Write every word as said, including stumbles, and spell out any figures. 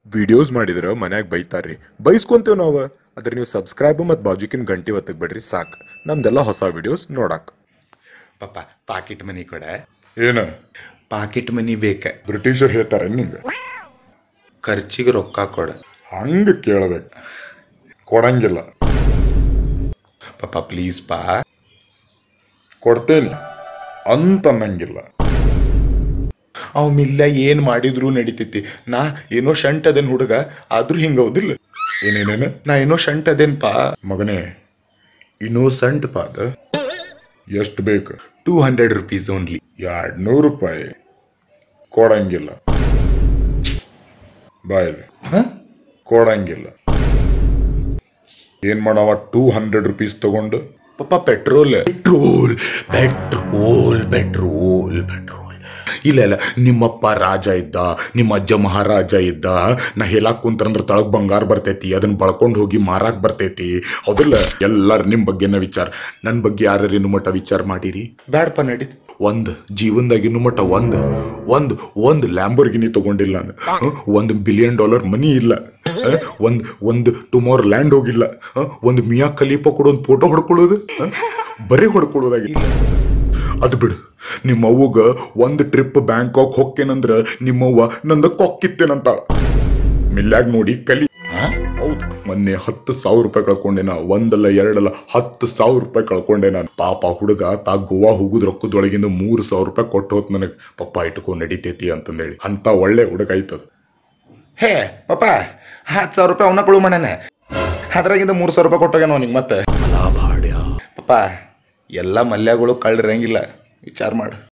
Videos ಮಾಡಿದ್ರೆ ಮನ್ಯಾಗ ಬೈತಾರ್ರಿ ಬೈಸ್ಕೊಂತೇವ್ ನಾವು ಅದ್ರ ನೀವು ಸಬ್ಸ್ಕ್ರೈಬ್ ಮತ್ತು ಬಾಜುಕಿನ ಗಂಟೆ ಒತ್ತಕ್ ಬಿಡ್ರಿ ಸಾಕು ನಮ್ದೆಲ್ಲ ಹೊಸ ವಿಡಿಯೋಸ್ ನೋಡಕ್ ಪಾಪ ಪಾಕೆಟ್ ಮನಿ ಕೊಡ ಏನ ಪಾಕೆಟ್ ಮನಿ ಬೇಕ ಬ್ರಿಟಿಷರ್ ಹೇಳ್ತಾರೆ ನಿಂಗೆ ಖರ್ಚಿಗೆ ರೊಕ್ಕ ಕೊಡ ಹಂಗ ಕೇಳಬೇಕು ಕೊಡಂಗಿಲ್ಲ ಪಾಪ ಪ್ಲೀಸ್ ಪಾ ಕೊಡ್ತೇನೆ ಅಂತ ಅನ್ನಂಗಿಲ್ಲ ಅವ್ ಮಿಲ್ಲ ಏನ್ ಮಾಡಿದ್ರು ನಡಿತೈತಿ ನಾ ಏನೋ ಶಂಟ್ ಅದೇನ್ ಹುಡುಗ ಆದ್ರೂ ಹಿಂಗೌದಿಲ್ಲ ಏನೇನೇನು ನಾ ಏನೋ ಶಂಟ್ ಅದೇನ್ ಪಾ ಮಗನೇ ಇನ್ನೋಸಂಟ್ ಪಾ ಅದ ಎಷ್ಟು ಬೇಕು ಟೂ ಹಂಡ್ರೆಡ್ ರುಪೀಸ್ ಓನ್ಲಿ ಎರಡ್ ನೂರು ರೂಪಾಯಿ ಕೊಡಂಗಿಲ್ಲ ಬಾಯಲ್ಲಿ ಕೊಡಂಗಿಲ್ಲ ಏನ್ ಮಾಡವ ಟೂ ಹಂಡ್ರೆಡ್ ರುಪೀಸ್ ತಗೊಂಡು ಪಾಪ petrol petrol petrol petrol petrol ಇಲ್ಲ ಇಲ್ಲ ನಿಮ್ಮಪ್ಪ ರಾಜ ಇದ್ದ ನಿಮ್ಮ ಅಜ್ಜ ಮಹಾರಾಜ ಇದ್ದ ನಾ ಹೇಳಾಕ್ ಕುಂತಂದ್ರ ತಳಗ್ ಬಂಗಾರ ಬರ್ತೈತಿ ಅದನ್ನ ಬಳ್ಕೊಂಡ್ ಹೋಗಿ ಮಾರಾಕ್ ಬರ್ತೈತಿ ಹೌದಿಲ್ಲ ಎಲ್ಲಾರು ನಿಮ್ ಬಗ್ಗೆನ ವಿಚಾರ ನನ್ ಬಗ್ಗೆ ಯಾರು ಇನ್ನು ಮಟ್ಟ ವಿಚಾರ ಮಾಡಿರಿ ಬ್ಯಾಡಪ್ಪ ನಡೀತಿ ಒಂದ್ ಜೀವನದಾಗ ಇನ್ನು ಮಟ್ಟ ಒಂದ್ ಒಂದ್ ಒಂದ್ ಲ್ಯಾಂಬೋರ್ಗಿನಿ ತಗೊಂಡಿಲ್ಲ ನಾನು ಒಂದ್ ಬಿಲಿಯನ್ ಡಾಲರ್ ಮನಿ ಇಲ್ಲ ಒಂದ್ ಒಂದು ಟುಮಾರೋ ಲ್ಯಾಂಡ್ ಹೋಗಿಲ್ಲ ಒಂದು ಮಿಯಾ ಖಲೀಫಾ ಕೂಡ ಒಂದು ಫೋಟೋ ಹೊಡ್ಕೊಳ್ಳೋದು ಬರೀ ಹೊಡ್ಕೊಳ್ಳೋದಾಗಿಲ್ಲ ಅದು ಬಿಡು ನಿಮ್ಮ ಅವ್ವಗ ಒಂದು ಟ್ರಿಪ್ ಬ್ಯಾಂಕಾಕ್ ಹೊಕ್ಕೇನಂದ್ರ ನಿಮ್ಮವ್ವ ನಂದ ಕೊಕ್ಕಿತ್ತೇನಂತ ಮಿಲ್ಯಾಗ ನೋಡಿ ಕಲಿ ಹೌದು ಮೊನ್ನೆ ಹತ್ತು ಸಾವಿರ ರೂಪಾಯಿ ಕಳ್ಕೊಂಡೆ ನಾ ಒಂದಲ್ಲ ಎರಡಲ್ಲ ಹತ್ತು ಸಾವಿರ ರೂಪಾಯಿ ಕಳ್ಕೊಂಡೆ ನಾನು ಪಾಪ ಹುಡುಗ ತಾ ಗೋವಾ ಹೋಗುದ್ ರೊಕ್ಕದೊಳಗಿಂದ ಮೂರು ಸಾವಿರ ರೂಪಾಯಿ ಕೊಟ್ಟು ಹೋತ್ ನನಗೆ ಪಪ್ಪ ಇಟ್ಕೊ ನಡಿತೈತಿ ಅಂತಂದೇಳಿ ಅಂತ ಒಳ್ಳೆ ಹುಡುಗ ಐತದ ಹೇ ಪಾಪ ಹತ್ತು ಸಾವಿರ ರೂಪಾಯಿ ಅವನ ಕೊಡು ಮನೇನ ಅದ್ರಾಗಿಂದ ಮೂರು ಸಾವಿರ ರೂಪಾಯಿ ಕೊಟ್ಟೋಗ್ಯಾನ ಅವನಿಗೆ ಮತ್ತೆ ಪಾಪ ಎಲ್ಲ ಮಲ್ಯಗಳು ಕಳ್ಳಿರಂಗಿಲ್ಲ ವಿಚಾರ ಮಾಡು.